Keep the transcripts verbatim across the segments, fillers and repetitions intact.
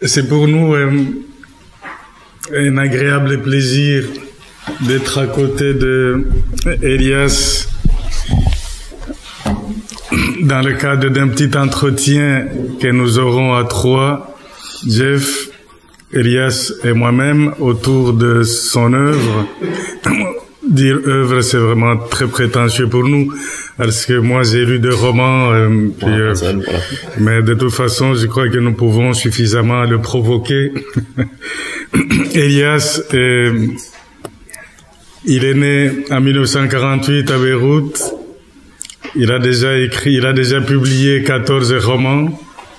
C'est pour nous euh, un agréable plaisir d'être à côté de Elias dans le cadre d'un petit entretien que nous aurons à trois, Jeff, Elias et moi-même, autour de son œuvre. Dire œuvre, c'est vraiment très prétentieux pour nous, parce que moi j'ai lu des romans, euh, puis, euh, mais de toute façon, je crois que nous pouvons suffisamment le provoquer. Elias, euh, il est né en mille neuf cent quarante-huit à Beyrouth. Il a déjà écrit, il a déjà publié quatorze romans.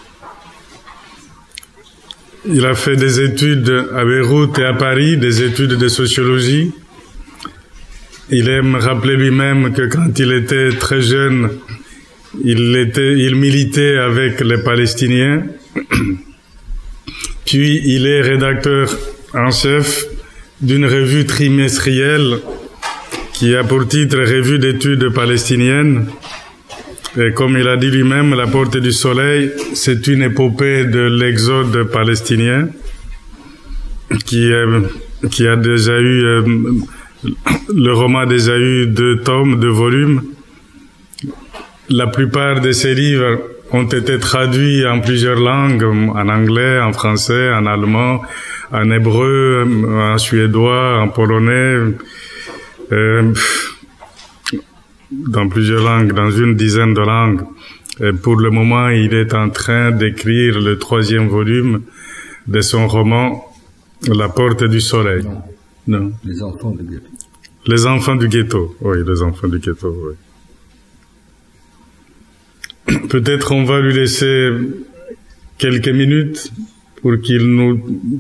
Il a fait des études à Beyrouth et à Paris, des études de sociologie. Il aime rappeler lui-même que quand il était très jeune, il était, il militait avec les Palestiniens. Puis il est rédacteur en chef d'une revue trimestrielle qui a pour titre Revue d'études palestiniennes. Et comme il a dit lui-même, La Porte du Soleil, c'est une épopée de l'exode palestinien qui, euh, qui a déjà eu, euh, le roman a déjà eu deux tomes, deux volumes. La plupart de ces livres ont été traduits en plusieurs langues, en anglais, en français, en allemand, en hébreu, en suédois, en polonais, euh, dans plusieurs langues, dans une dizaine de langues. Et pour le moment, il est en train d'écrire le troisième volume de son roman La Porte du Soleil. Non. Non. Les enfants du ghetto. Les enfants du ghetto. Oui, les enfants du ghetto, oui. Peut-être on va lui laisser quelques minutes pour qu'il nous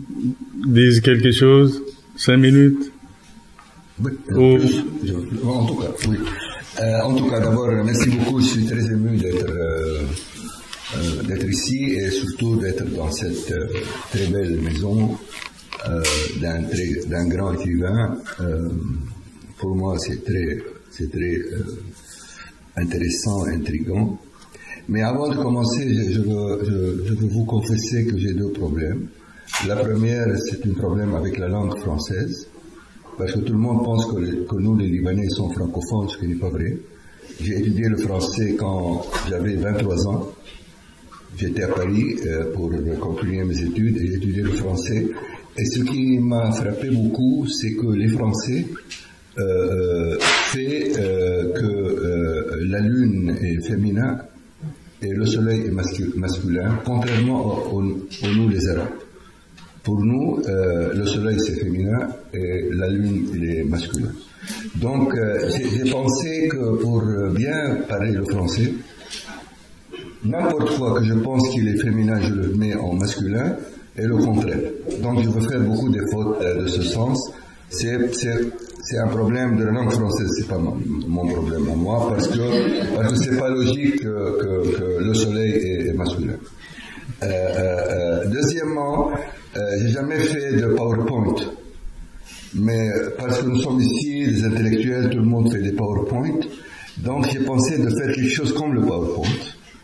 dise quelque chose. Cinq minutes. Oui, Ou... je, en tout cas, oui. Euh, en tout cas, d'abord, merci beaucoup. Je suis très ému d'être euh, euh, d'être ici et surtout d'être dans cette euh, très belle maison euh, d'un très d'un grand écrivain. Euh, pour moi, c'est très c'est très euh, intéressant, intriguant. Mais avant de commencer, je, je, veux, je, je veux vous confesser que j'ai deux problèmes. La première, c'est un problème avec la langue française. Parce que tout le monde pense que, les, que nous, les Libanais, sont francophones, ce qui n'est pas vrai. J'ai étudié le français quand j'avais vingt-trois ans. J'étais à Paris euh, pour continuer mes études et j'ai étudié le français. Et ce qui m'a frappé beaucoup, c'est que les Français euh, fait euh, que euh, la lune est féminin et le soleil est mascu masculin, contrairement aux nous, les Arabes. Pour nous, euh, le soleil c'est féminin et la lune il est masculin. Donc euh, j'ai pensé que pour bien parler le français, n'importe quoi que je pense qu'il est féminin, je le mets en masculin et le contraire. Donc je veux faire beaucoup de fautes euh, de ce sens. C'est un problème de la langue française, c'est pas mon, mon problème à moi, parce que parce que c'est pas logique que, que, que le soleil est, est masculin. Euh, euh, deuxièmement, Euh, j'ai jamais fait de PowerPoint, mais parce que nous sommes ici, des intellectuels, tout le monde fait des PowerPoint, donc j'ai pensé de faire quelque chose comme le PowerPoint.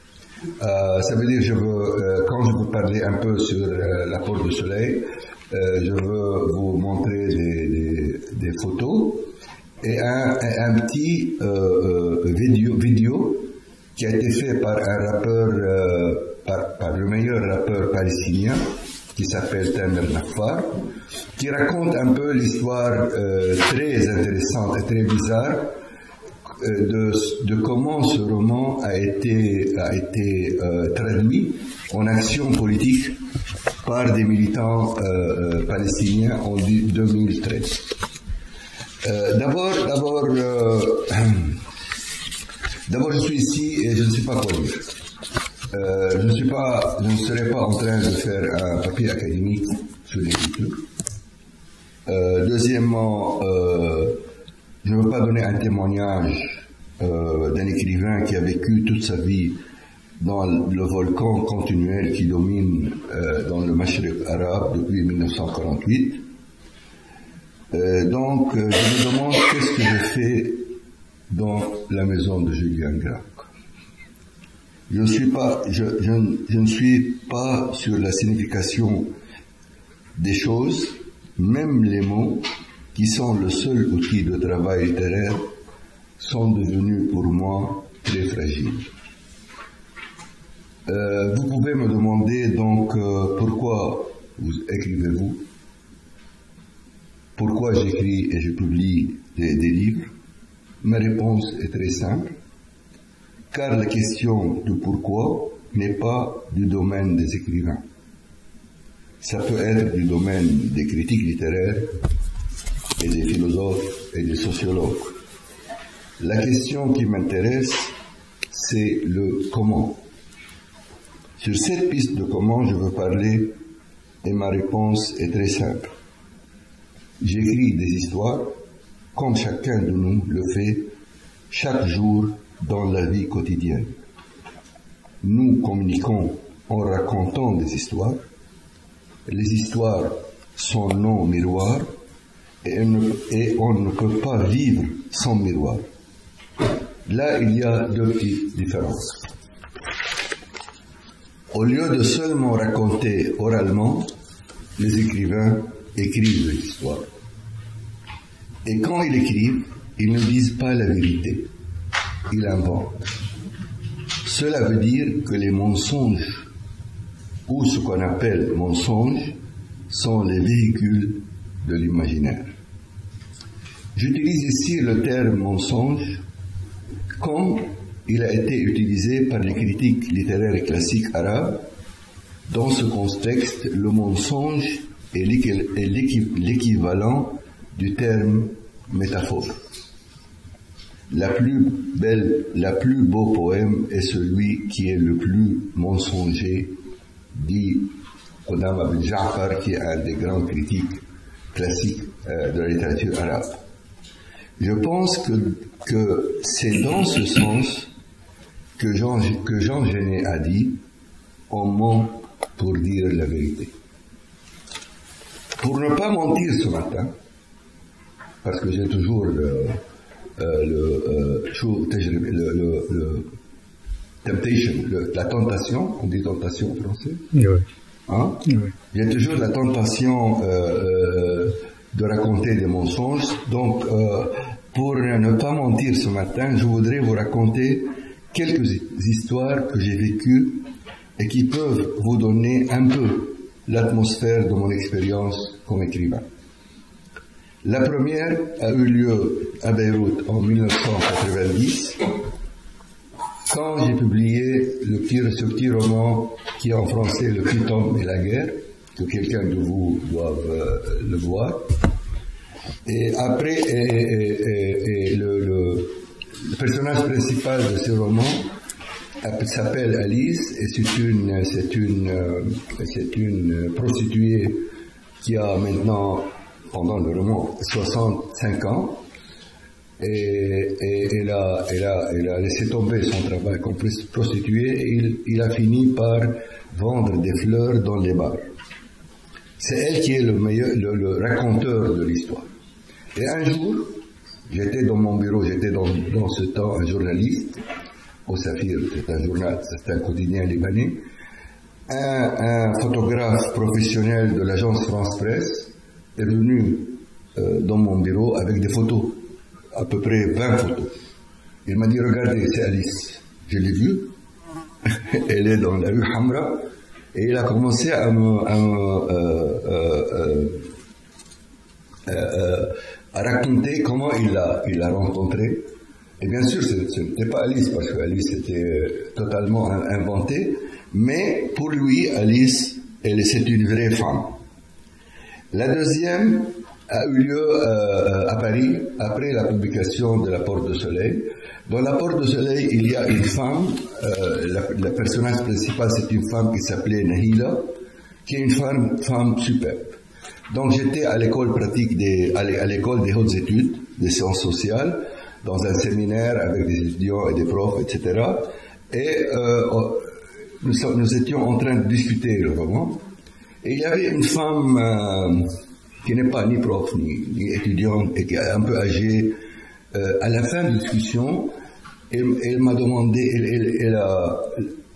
Euh, ça veut dire, je veux, euh, quand je veux parler un peu sur euh, la Porte du Soleil, euh, je veux vous montrer des, des, des photos et un, un petit euh, euh, vidéo, vidéo qui a été fait par un rappeur, euh, par, par le meilleur rappeur palestinien, qui s'appelle Tamer Nafar, qui raconte un peu l'histoire euh, très intéressante et très bizarre euh, de, de comment ce roman a été, a été euh, traduit en action politique par des militants euh, euh, palestiniens en deux mille treize. Euh, d'abord, d'abord, euh, d'abord, je suis ici et je ne sais pas quoi dire. Euh, je ne suis pas, je ne serai pas en train de faire un papier académique sur l'écriture. Euh, deuxièmement, euh, je ne veux pas donner un témoignage euh, d'un écrivain qui a vécu toute sa vie dans le volcan continuel qui domine euh, dans le Mashriq arabe depuis mille neuf cent quarante-huit. Euh, donc, euh, je me demande qu'est-ce que je fais dans la maison de Julien Gracq. Je, suis pas, je, je, je ne suis pas sur la signification des choses, même les mots, qui sont le seul outil de travail littéraire, sont devenus pour moi très fragiles. Euh, vous pouvez me demander donc euh, pourquoi vous écrivez-vous, pourquoi j'écris et je publie des, des livres. Ma réponse est très simple, car la question du pourquoi n'est pas du domaine des écrivains. Ça peut être du domaine des critiques littéraires et des philosophes et des sociologues. La question qui m'intéresse, c'est le comment. Sur cette piste de comment je veux parler, et ma réponse est très simple. J'écris des histoires, comme chacun de nous le fait, chaque jour dans la vie quotidienne. Nous communiquons en racontant des histoires. Les histoires sont nos miroirs et on ne, et on ne peut pas vivre sans miroir. Là, il y a deux petites différences. Au lieu de seulement raconter oralement, les écrivains écrivent des histoires. Et quand ils écrivent, ils ne disent pas la vérité, ils inventent. Cela veut dire que les mensonges, ou ce qu'on appelle mensonges, sont les véhicules de l'imaginaire. J'utilise ici le terme mensonge comme il a été utilisé par les critiques littéraires classiques arabes. Dans ce contexte, le mensonge est l'équivalent du terme métaphore. La plus belle, la plus beau poème est celui qui est le plus mensonger, dit Qudam ibn Ja'far, qui est un des grands critiques classiques euh, de la littérature arabe. Je pense que, que c'est dans ce sens que Jean, que Jean Genet a dit « on ment pour dire la vérité ». Pour ne pas mentir ce matin, parce que j'ai toujours le, euh, le, euh, le, le, le temptation, le, la tentation, on dit tentation en français, oui. Hein? Oui. J'ai toujours la tentation euh, euh, de raconter des mensonges, donc euh, pour ne pas mentir ce matin, je voudrais vous raconter quelques histoires que j'ai vécues et qui peuvent vous donner un peu l'atmosphère de mon expérience comme écrivain. La première a eu lieu à Beyrouth en mille neuf cent quatre-vingt-dix, quand j'ai publié le petit, ce petit roman qui est en français Le petit homme et la guerre, que quelqu'un de vous doit euh, le voir. Et après, et, et, et, et le, le, le personnage principal de ce roman s'appelle Alice, et c'est une, c'est une, c'est une prostituée qui a maintenant, pendant le roman, soixante-cinq ans, et, et elle, a, elle, a, elle a laissé tomber son travail comme prostituée, et il, il a fini par vendre des fleurs dans les bars. C'est elle qui est le meilleur, le, le raconteur de l'histoire. Et un jour, j'étais dans mon bureau, j'étais dans, dans ce temps un journaliste, au Safir, c'est un journal, c'est un quotidien libanais, un, un photographe professionnel de l'agence France Presse est venu euh, dans mon bureau avec des photos, à peu près vingt photos. Il m'a dit, regardez, c'est Alice. Je l'ai vue, elle est dans la rue Hamra, et il a commencé à me, à, me, euh, euh, euh, euh, à raconter comment il l'a il l'a rencontrée. Et bien sûr, ce n'était pas Alice, parce qu'Alice était totalement inventée, mais pour lui, Alice, elle, c'est une vraie femme. La deuxième a eu lieu euh, à Paris, après la publication de La Porte de Soleil. Dans La Porte de Soleil, il y a une femme, euh, la, la personnage principal, c'est une femme qui s'appelait Nahila, qui est une femme, femme superbe. Donc j'étais à l'école pratique, des, à l'école des hautes études, des sciences sociales, dans un séminaire avec des étudiants et des profs, et cetera. Et euh, nous, nous étions en train de discuter le roman. Et il y avait une femme euh, qui n'est pas ni prof, ni, ni étudiante, et qui est un peu âgée. Euh, à la fin de la discussion, elle, elle m'a demandé, elle, elle, elle, a,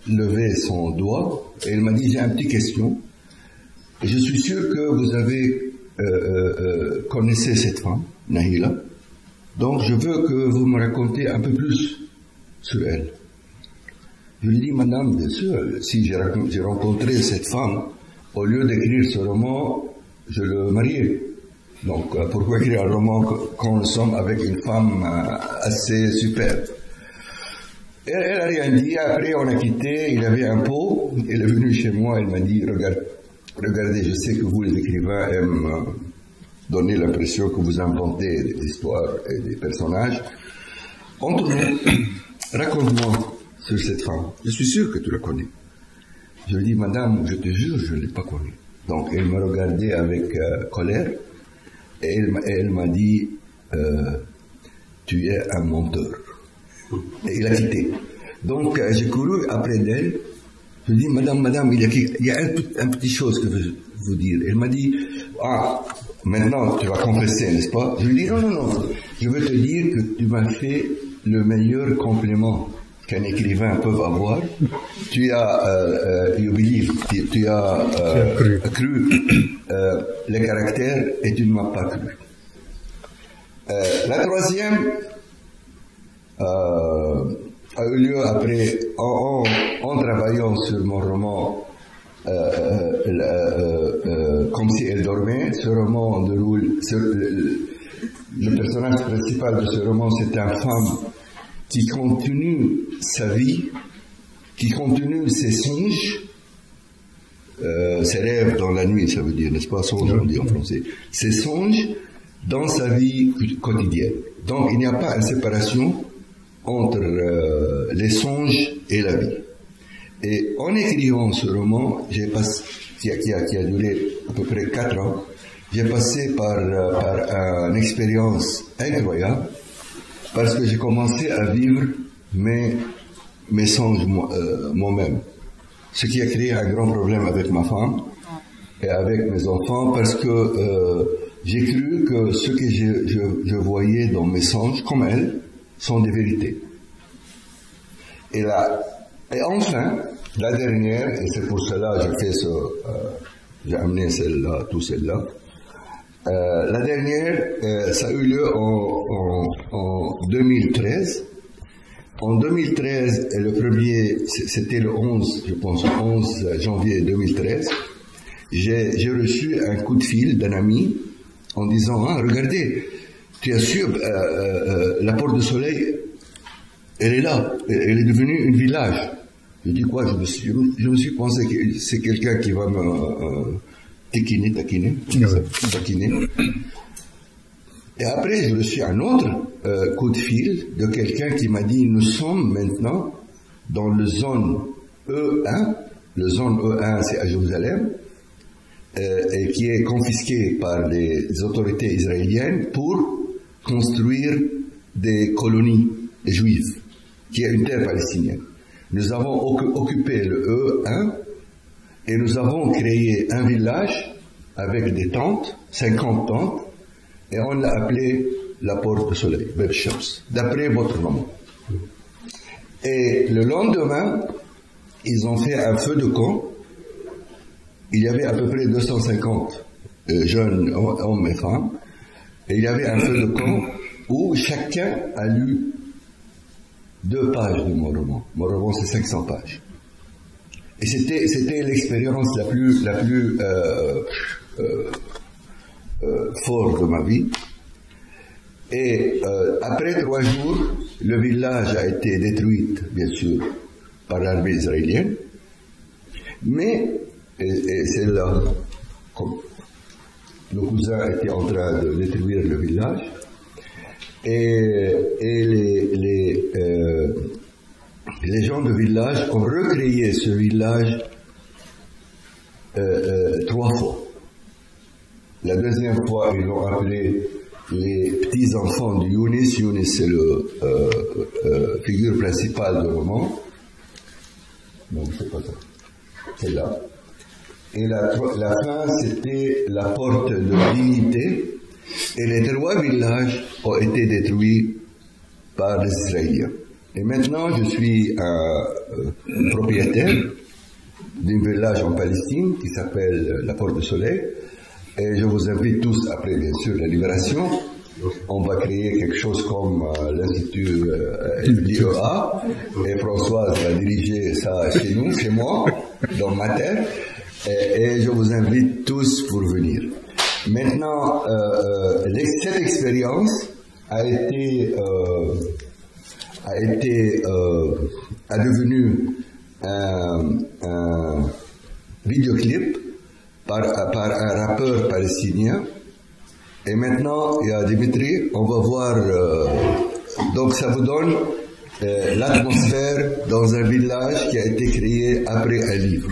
levé son doigt et il m'a dit, j'ai une petite question. Et je suis sûr que vous avez euh, euh, connaissez cette femme, Nahila. Donc je veux que vous me racontiez un peu plus sur elle. Je lui dis, madame, bien sûr, si j'ai rencontré cette femme, au lieu d'écrire ce roman, je le mariais. Donc pourquoi écrire un roman quand nous sommes avec une femme assez superbe? Elle, elle a rien dit. Après on a quitté, il avait un pot, elle est venue chez moi, elle m'a dit, regarde, regardez, je sais que vous les écrivains aiment donner l'impression que vous inventez des histoires et des personnages. Entre nous, raconte-moi sur cette femme. Je suis sûr que tu la connais. Je lui dis, madame, je te jure, je ne l'ai pas connue. Donc elle me regardait avec euh, colère et elle, elle m'a dit, euh, tu es un menteur. Et il a quitté. Donc euh, j'ai couru après d'elle. Je lui dis, madame, madame, il y a, il y a un, un petit chose que je veux vous dire. Elle m'a dit, ah, maintenant tu vas confesser, n'est-ce pas? Je lui dis, non, non, non, je veux te dire que tu m'as fait le meilleur compliment qu'un écrivain peut avoir. Tu as, euh, euh, you believe, tu, tu as euh, cru, cru euh, le caractère et tu ne m'as pas cru. Euh, la troisième euh, a eu lieu après, en, en, en travaillant sur mon roman euh, euh, euh, euh, Comme si elle dormait. Ce roman déroule, sur, le, le personnage principal de ce roman, c'est une femme qui continue sa vie, qui continue ses songes, euh, ses rêves dans la nuit, ça veut dire, n'est-ce pas, songe, on dit en français, ses songes dans sa vie quotidienne. Donc il n'y a pas une séparation entre euh, les songes et la vie. Et en écrivant ce roman, j'ai passé, qui a, qui, a, qui a duré à peu près quatre ans, j'ai passé par, euh, par une expérience incroyable, parce que j'ai commencé à vivre mes, mes songes euh, moi-même. Ce qui a créé un grand problème avec ma femme et avec mes enfants, parce que euh, j'ai cru que ce que je, je, je voyais dans mes songes, comme elle, sont des vérités. Et, là, et enfin, la dernière, et c'est pour cela que j'ai fait ce, euh, j'ai amené celle-là, tout celle-là. Euh, la dernière, euh, ça a eu lieu en, en, en deux mille treize. En deux mille treize, le premier, c'était le onze, je pense, le onze janvier deux mille treize. J'ai, j'ai reçu un coup de fil d'un ami en disant, ah, regardez, tu as su, euh, euh, la Porte du Soleil, elle est là, elle est devenue un village. Je dis quoi, je me suis, je me suis pensé que c'est quelqu'un qui va me euh, taquiner, taquiner, taquiner. Et après, j'ai reçu un autre euh, coup de fil de quelqu'un qui m'a dit, nous sommes maintenant dans le zone E un, le zone E un c'est à Jérusalem, euh, et qui est confisqué par les autorités israéliennes pour construire des colonies juives, qui est une terre palestinienne. Nous avons occupé le E un et nous avons créé un village avec des tentes, cinquante tentes, et on l'a appelé la Porte du Soleil, Bab Shams, d'après votre nom. Et le lendemain, ils ont fait un feu de camp. Il y avait à peu près deux cent cinquante euh, jeunes hommes et femmes. Et il y avait un feu de camp où chacun a lu deux pages de mon roman. Mon roman, c'est cinq cents pages. Et c'était, c'était l'expérience la plus, la plus euh, euh, euh, forte de ma vie. Et euh, après trois jours, le village a été détruit, bien sûr, par l'armée israélienne. Mais, et, et c'est là, comme le cousin était en train de détruire le village, et, et les, les, euh, les gens du village ont recréé ce village euh, euh, trois fois. La deuxième fois, ils l'ont appelé les petits-enfants de Younis. Younis, c'est la euh, euh, figure principale du roman. Non, c'est pas ça. C'est là. Et la, la fin, c'était la porte de dignité. Et les trois villages ont été détruits par les Israéliens. Et maintenant, je suis un propriétaire d'un village en Palestine qui s'appelle la Porte du Soleil. Et je vous invite tous, après bien sûr la libération, on va créer quelque chose comme euh, l'Institut euh, l'I E A. Et Françoise va diriger ça chez nous, chez moi, dans ma terre. Et, et je vous invite tous pour venir. Maintenant, euh, cette expérience a été... Euh, a été euh, a devenu un, un vidéoclip par, par un rappeur palestinien. Et maintenant, il y a Dimitri, on va voir, euh, donc ça vous donne euh, l'atmosphère dans un village qui a été créé après un livre.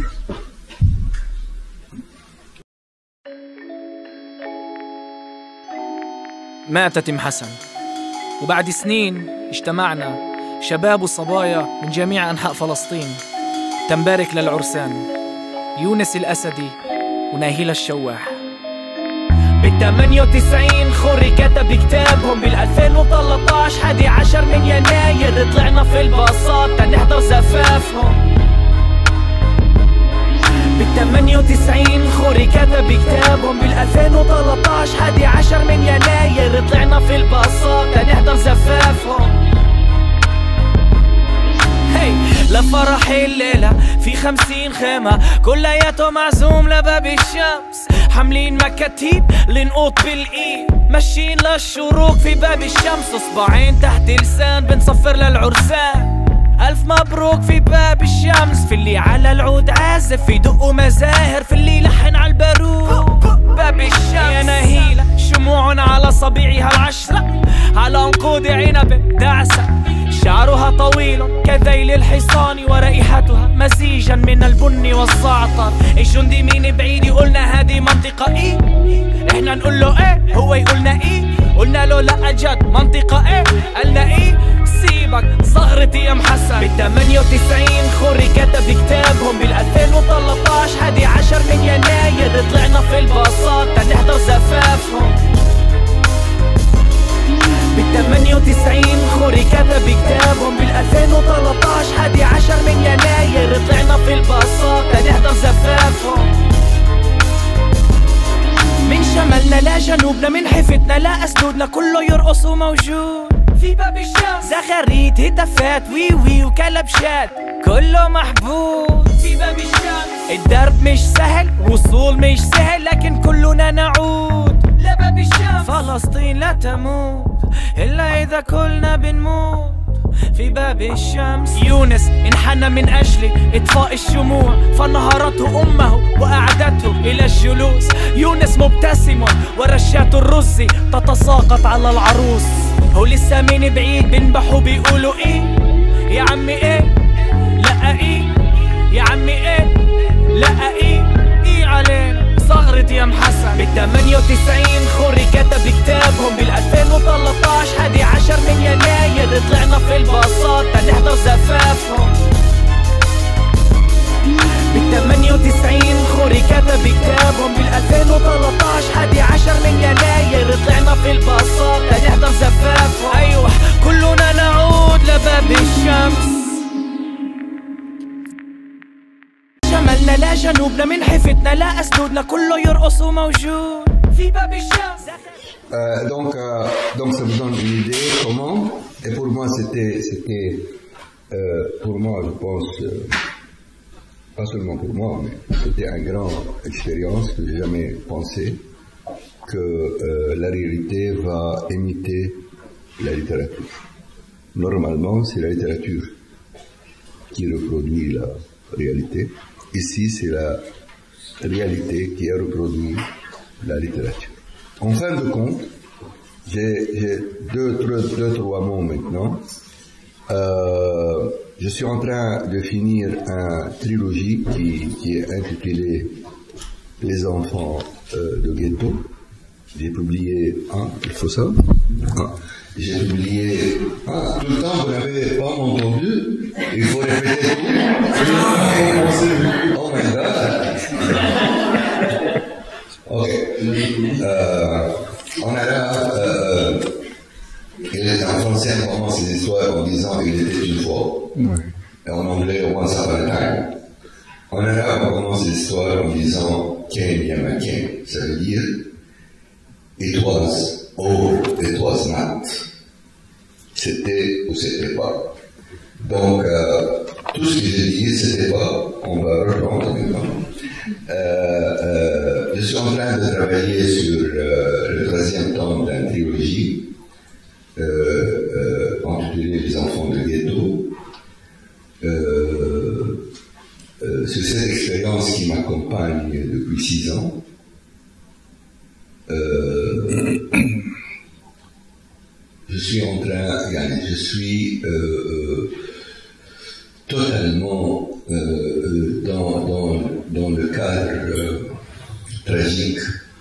مات تيم حسن، وبعد سنين اجتمعنا شباب وصبايا من جميع أنحاء فلسطين تنبارك للعرسان يونس الأسدي وناهيل الشواح. بالثمانية وتسعين خوري كتب كتابهم، بالألفين وثلاثطعش حادي عشر من يناير طلعنا في الباصات تنحضر زفافهم. بالثمانية وتسعين خوري كتب كتابهم، بالألفين وثلاثطعش حادي عشر من يناير طلعنا في الباصات تنحضر زفافهم. لفرح الليلة في خمسين خيمة كلياته معزوم لباب الشمس، حاملين مكاتيب لنقوط بالإيد ماشيين للشروق في باب الشمس، اصبعين تحت لسان بنصفر للعرسان ألف مبروك في باب الشمس. في اللي على العود عازف في دقوا مزاهر، في اللي لحن على البارود باب الشمس. يا نهيلة شموع على صبيعها العشرة، على عنقود عنب دعسة، شعرها طويل كذيل الحصان ورائحتها مزيجا من البن والزعتر. الجندي من بعيد يقولنا هذه منطقة ايه، احنا نقول له ايه هو يقولنا ايه، قلنا له لا جد منطقة ايه، قالنا ايه سيبك صغرتي يا محسن. بالثمانية وتسعين خوري كتب كتابهم، بالألفين وثلاثطعش حادي عشر من يناير طلعنا في الباصات تنحضر زفافهم. بالثمانية وتسعين خوري كتب كتابهم، بالألفين وثلاثطعش حادي عشر من يناير طلعنا في الباصات تنحضر زفافهم. من شمالنا لجنوبنا، من حفتنا لأسدودنا، كله يرقص وموجود في باب الشمس. زغاريد هتافات وي وي وكلبشات كله محبوب في باب الشمس. الدرب مش سهل وصول مش سهل، لكن كلنا نعود لباب الشمس. فلسطين لا تموت إلا إذا كلنا بنموت في باب الشمس. يونس انحنى من أجل إطفاء الشموع، فنهرته أمه وأعدته إلى الجلوس. يونس مبتسم ورشات الرز تتساقط على العروس. هو لسه من بعيد بنبحوا بيقولوا إيه يا عمي إيه لا إيه يا عمي إيه لا إيه إيه علينا صغرتي يا محسن. بالثمانية وتسعين خوري كتب كتابهم، بالألفين وثلاثطعش حادي عشر من يناير طلعنا في الباصات تنحضر زفافهم. بالثمانية وتسعين خوري كتب كتابهم، بالألفين وثلاثطعش حادي عشر من يناير طلعنا في الباصات تنحضر زفافهم. أيوه كلنا نعود لباب الشمس. شمالنا لا جنوبنا، من حفتنا لا أسدودنا، كله يرقص وموجود في باب الشمس. Euh, donc, euh, donc ça vous donne une idée comment. Et pour moi, c'était, c'était, euh, pour moi, je pense, euh, pas seulement pour moi, mais c'était une grande expérience que j'ai jamais pensé que euh, la réalité va imiter la littérature. Normalement, c'est la littérature qui reproduit la réalité. Ici, c'est la réalité qui a reproduit la littérature. En fin de compte, j'ai deux, deux, deux, trois mots maintenant. Euh, je suis en train de finir une trilogie qui, qui est intitulée Les enfants euh, de ghetto. J'ai publié un, il faut ça. Un. J'ai publié un. Tout le temps, vous n'avez pas entendu. Il faut répéter tout. Oh my God. Ok. Euh, on a là euh, Et en français, on commence les histoires en disant il était une fois. Ouais. Et en anglais, once upon a time. En arabe, on commence les histoires en disant Ken Yamaken. Ça veut dire it was or it was not. C'était ou c'était pas. Donc, euh, tout ce que j'ai dit, c'était pas. On va reprendre maintenant. Euh, euh, je suis en train de travailler sur euh, le troisième tome d'une trilogie euh, euh, intitulée Les enfants de ghetto. Euh, euh, sur cette expérience qui m'accompagne depuis six ans. Euh, je suis en train, je suis euh, euh, totalement euh, dans, dans, dans le cadre euh, tragique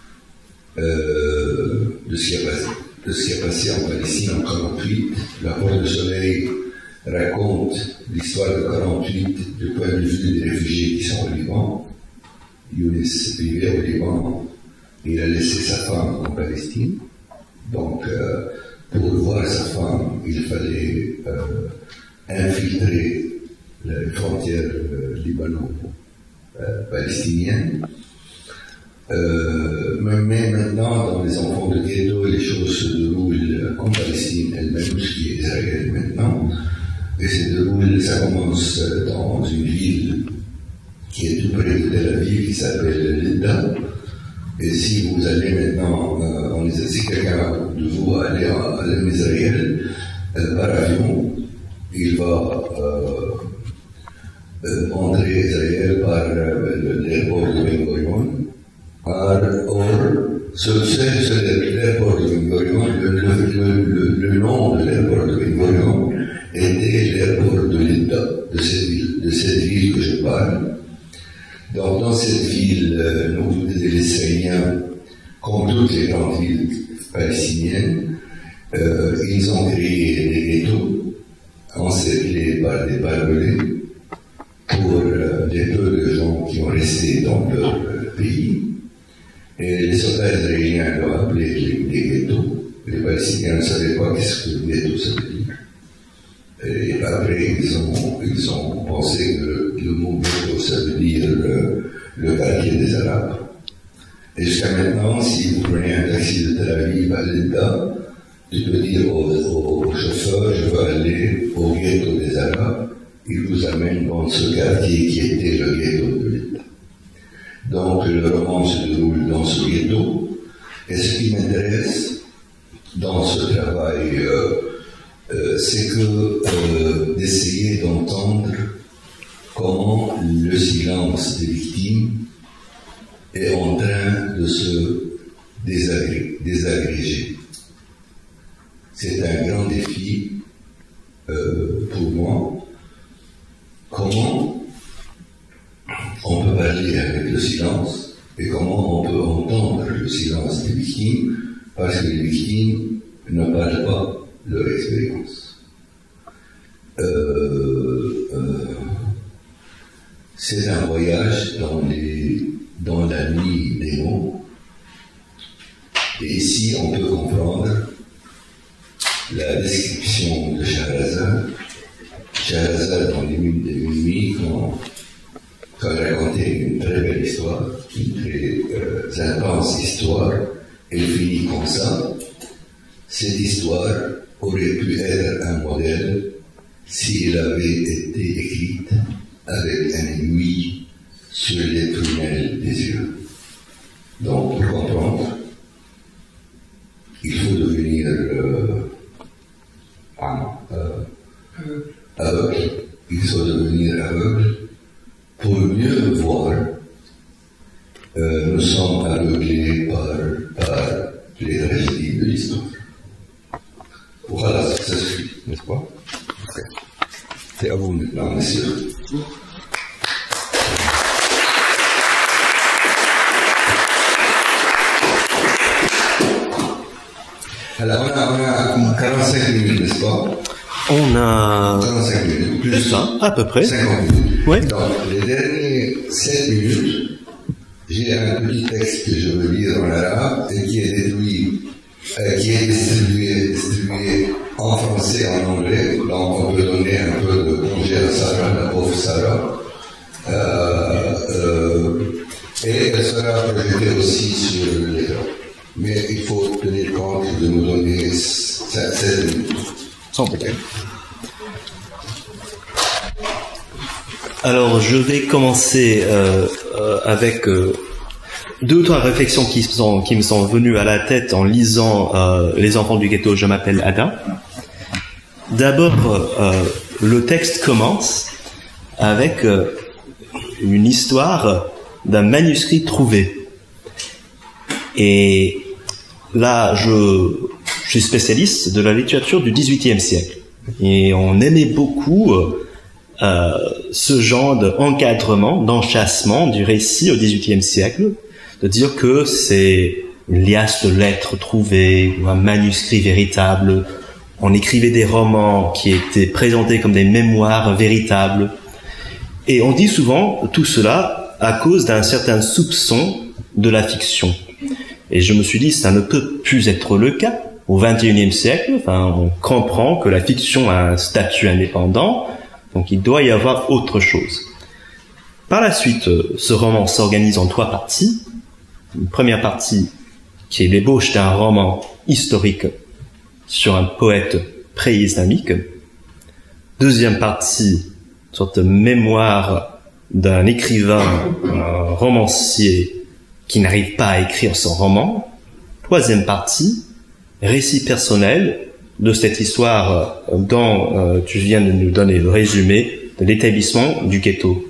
euh, de, ce qui a passé, de ce qui a passé en Palestine en quarante-huit. La Porte du Soleil raconte l'histoire de quarante-huit du point de vue des réfugiés qui sont au Liban. Younes vivait au Liban, il a laissé sa femme en Palestine. Donc, euh, pour voir sa femme, il fallait euh, infiltrer les frontières euh, libano-palestiniennes. Euh, mais maintenant, dans les enfants de ghetto, les choses se déroulent en Palestine elle-même, ce qui est Israël maintenant. Et se déroule, ça commence dans une ville qui est tout près de Tel Aviv, qui s'appelle Lida. Et si vous allez maintenant, euh, on les, si quelqu'un de vous aller en, en Israël euh, par avion, il va euh, euh, entrer Israël par euh, l'aéroport de Ben Gurion. Par or, c'est l'aéroport de Ben Gurion, le, le, le, le nom de l'aéroport de Ben Gurion était l'aéroport de Lida, de cette ville, de cette ville que je parle. Donc, dans cette ville, euh, nous, les Israéliens, comme toutes les grandes villes palestiniennes, euh, ils ont créé des ghettos encerclés par des barbelés pour euh, les peu de gens qui ont resté dans leur euh, pays. Et les soldats israéliens l'ont appelé des, des ghettos. Les Palestiniens ne savaient pas qu'est-ce que le ghetto ça veut dire. Et après, ils ont, ils ont pensé que le mot ghetto, ça veut dire le, le quartier des Arabes. Et jusqu'à maintenant, si vous prenez un taxi de Tel Aviv à Lida, tu peux dire au, au, au chauffeur, je veux aller au ghetto des Arabes, il vous amène dans ce quartier qui était le ghetto de Lida. Donc, le roman se déroule dans ce ghetto, et ce qui m'intéresse dans ce travail, euh, Euh, c'est que euh, d'essayer d'entendre comment le silence des victimes est en train de se désagré- désagréger. C'est un grand défi euh, pour moi. Comment on peut parler avec le silence et comment on peut entendre le silence des victimes, parce que les victimes ne parlent pas leur expérience. Euh, euh, c'est un voyage dans, les, dans la nuit des mots. Et ici, on peut comprendre la description de Shahrazad. Shahrazad, dans les nuits des nuits, quand, quand elle racontait une très belle histoire, une très euh, intense histoire, elle finit comme ça. Cette histoire aurait pu être un modèle si elle avait été écrite avec un aiguille sur les prunelles des yeux. Donc, pour comprendre, il faut devenir euh, euh, aveugle. Il faut devenir aveugle pour mieux voir. Euh, nous sommes aveuglés par, par les tragédies de l'histoire. Voilà, ça suffit, n'est-ce pas? Okay. C'est à vous maintenant, monsieur. Alors, on a, on a quarante-cinq minutes, n'est-ce pas? On a... quarante-cinq minutes, plus ça, à peu près. cinquante minutes. Oui. Donc, les dernières sept minutes, j'ai un petit texte que je veux lire en arabe et qui est déduit euh, qui est distribué, distribué en français et en anglais. Donc on peut donner un peu de congé à Sarah, la pauvre Sarah. Euh, euh, et elle sera projetée aussi sur l'écran. Mais il faut tenir compte de nous donner sept minutes. Sans problème. Alors, je vais commencer euh, euh, avec euh, deux ou trois réflexions qui, sont, qui me sont venues à la tête en lisant euh, Les enfants du ghetto, je m'appelle Adam. D'abord, euh, le texte commence avec euh, une histoire d'un manuscrit trouvé. Et là, je, je suis spécialiste de la littérature du dix-huitième siècle. Et on aimait beaucoup euh, euh, ce genre d'encadrement, d'enchâssement du récit au dix-huitième siècle, de dire que c'est une liasse de lettres trouvées ou un manuscrit véritable. On écrivait des romans qui étaient présentés comme des mémoires véritables. Et on dit souvent tout cela à cause d'un certain soupçon de la fiction. Et je me suis dit, ça ne peut plus être le cas. Au vingt et unième siècle, enfin, on comprend que la fiction a un statut indépendant, donc il doit y avoir autre chose. Par la suite, ce roman s'organise en trois parties. Une première partie qui est l'ébauche d'un roman historique sur un poète pré-islamique. Deuxième partie, une sorte de mémoire d'un écrivain, un romancier qui n'arrive pas à écrire son roman. Troisième partie, récit personnel de cette histoire dont euh, tu viens de nous donner le résumé de l'établissement du ghetto.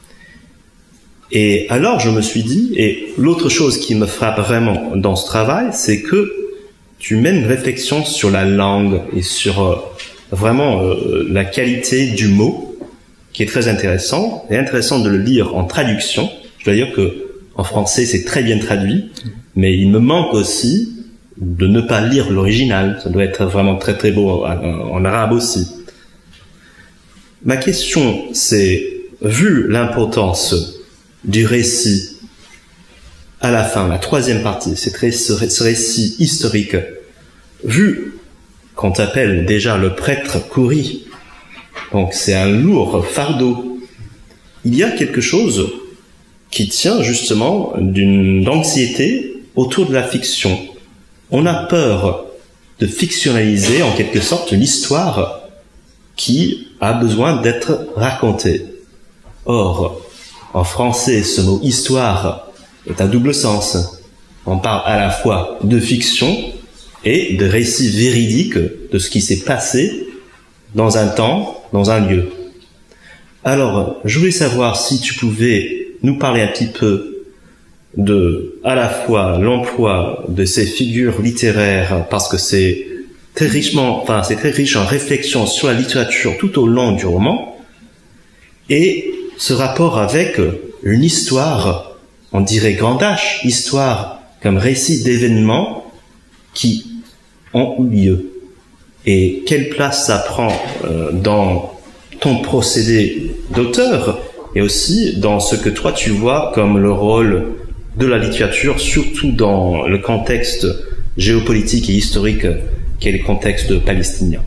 Et alors je me suis dit, et l'autre chose qui me frappe vraiment dans ce travail, c'est que tu mènes une réflexion sur la langue et sur euh, vraiment euh, la qualité du mot, qui est très intéressant, et intéressant de le lire en traduction. Je dois dire que en français c'est très bien traduit, mais il me manque aussi de ne pas lire l'original. Ça doit être vraiment très très beau en, en arabe aussi. Ma question c'est, vu l'importance du récit à la fin, la troisième partie, c'est ce, ce récit historique, vu qu'on t'appelle déjà le prêtre Khoury, donc c'est un lourd fardeau, il y a quelque chose qui tient justement d'une anxiété autour de la fiction. On a peur de fictionnaliser en quelque sorte une histoire qui a besoin d'être racontée. Or, en français, ce mot « histoire » est à double sens. On parle à la fois de fiction et de récits véridiques de ce qui s'est passé dans un temps, dans un lieu. Alors, je voulais savoir si tu pouvais nous parler un petit peu de, à la fois, l'emploi de ces figures littéraires, parce que c'est très richement, enfin, c'est très riche en réflexion sur la littérature tout au long du roman, et ce rapport avec une histoire, on dirait grand H, histoire comme récit d'événements qui ont eu lieu. Et quelle place ça prend euh, dans ton procédé d'auteur, et aussi dans ce que toi tu vois comme le rôle de la littérature, surtout dans le contexte géopolitique et historique qu'est le contexte palestinien.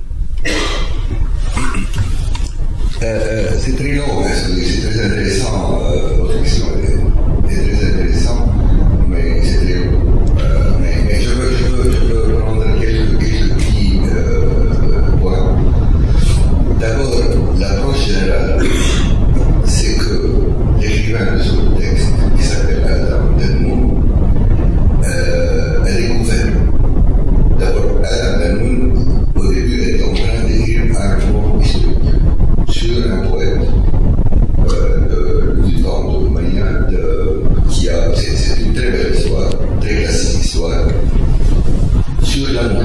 Euh, c'est très long, c'est très intéressant, euh, votre question est, est très intéressante, mais c'est très long. Euh, mais, mais je, veux, je, veux, je veux prendre quelques, quelques petits euh, points. D'abord, l'approche générale, c'est que l'écrivain de ce texte, qui s'appelle Adam Delmoun, euh, a découvert. D'abord, Adam Delmoun, au début, était en train d'écrire un roman historique sur un poète euh, de, du temps de Maïnade, qui a, c'est une très belle histoire, très classique histoire, sur l'amour.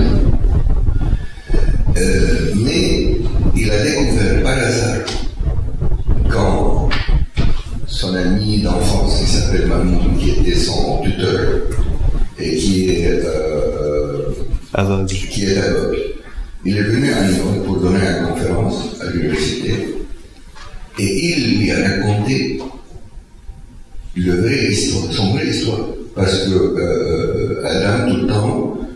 Euh, mais il a découvert par hasard, quand son ami d'enfance, qui s'appelle Mahmoud, qui était son tuteur, et qui est, euh, aveugle. qui est aveugle, il est venu à Lyon pour donner une conférence à l'université, et il lui a raconté le vrai histoire, son vraie histoire, parce que euh, Adam tout le temps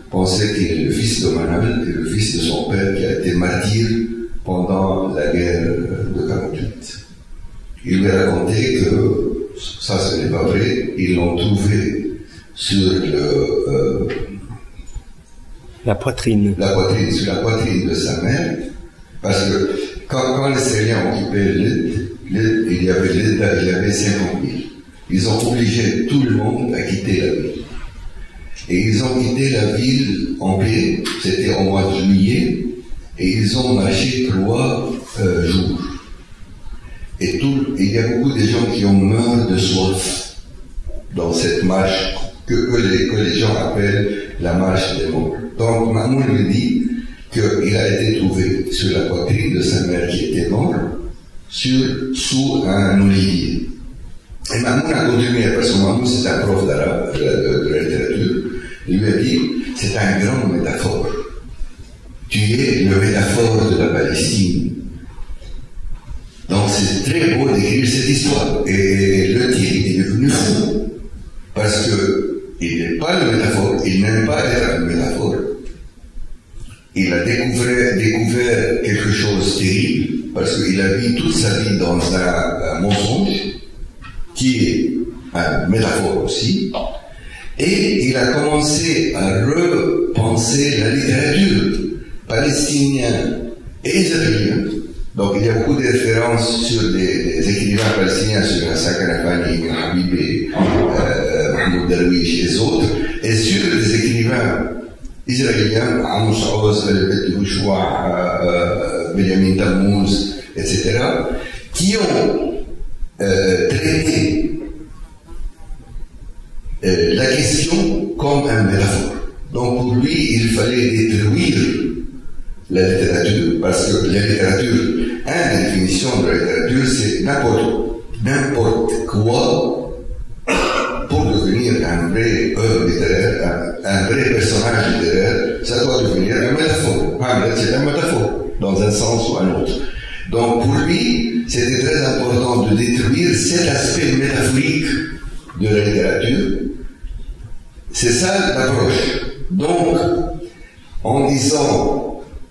pensait qu'il est le fils de Manal et le fils de son père qui a été martyr pendant la guerre de quarante-huit. Il lui a raconté que ça, ce n'est pas vrai. Ils l'ont trouvé sur le, euh, la poitrine. La poitrine, sur la poitrine de sa mère, parce que quand, quand les Syriens occupaient l'île, il y avait l'île, il y avait cinquante mille. Ils ont obligé tout le monde à quitter la ville. Et ils ont quitté la ville en paix, c'était au mois de juillet, et ils ont marché trois euh, jours. Et tout, il y a beaucoup de gens qui ont meurt de soif dans cette marche que, que, les, que les gens appellent la marche des morts. Donc Mamoun lui dit qu'il a été trouvé sur la poitrine de sa mère qui était morte, sur, sous un olivier. Et Mamoun a continué, parce que Mamoun c'est un prof d'arabe, de, de, de la littérature, il lui a dit, c'est un grand métaphore. Tu es le métaphore de la Palestine. Donc c'est très beau d'écrire cette histoire. Et le type est devenu fou. Parce que il n'est pas le métaphore, il n'aime pas être un métaphore. Il a découvert, découvert quelque chose de terrible, parce qu'il a vécu toute sa vie dans un, un mensonge, qui est un métaphore aussi, et il a commencé à repenser la littérature palestinienne et israélienne. Donc il y a beaucoup de références sur des, des écrivains palestiniens, sur Hassan Kanafani, Ibn Habib, euh, Mahmoud Darwish et les autres, et sur des écrivains israéliens, Amos Oz, Belbet Bouchoua, euh, Benjamin Tammuz, et cetera, qui ont euh, traité euh, la question comme un métaphore. Donc pour lui, il fallait détruire la littérature, parce que la littérature, une définition de la littérature, c'est n'importe, n'importe quoi pour devenir un vrai œuvre littéraire, un, un vrai personnage littéraire, ça doit devenir une métaphore. Hamlet, c'est une métaphore, dans un sens ou un autre. Donc pour lui, c'était très important de détruire cet aspect métaphorique de la littérature. C'est ça l'approche. Donc, en disant